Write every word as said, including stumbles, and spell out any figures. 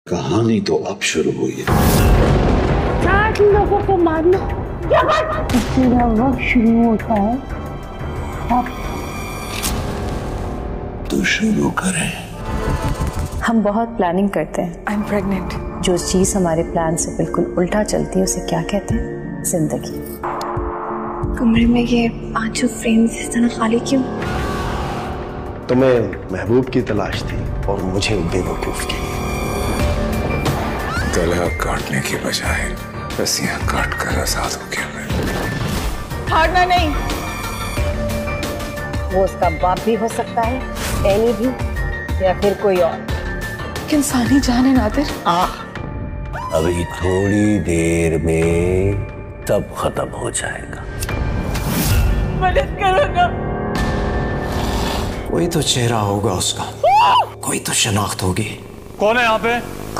कहानी तो अब शुरू हुई है। साठ लोगों को मारना तेरा वक्त शुरू होता है अब। तो शुरू करें। हम बहुत प्लानिंग करते हैं। I am pregnant. जो चीज हमारे प्लान से बिल्कुल उल्टा चलती है उसे क्या कहते हैं? जिंदगी। कमरे में ये पांचों फ्रेम्स इस तरह खाली क्यों? तुम्हें महबूब की तलाश थी और मुझे बेवकूफ की। गला काटने की बजाय रस्सियां काट कर आजाद हो गया मैं। हारना नहीं। वो उसका बाप भी हो सकता है, एनी भी, या फिर कोई और। इंसानी जान है नादिर। अभी थोड़ी देर में सब खत्म हो जाएगा। मदद करो ना। कोई तो चेहरा होगा उसका, कोई तो शनाख्त होगी। कौन है यहाँ पे?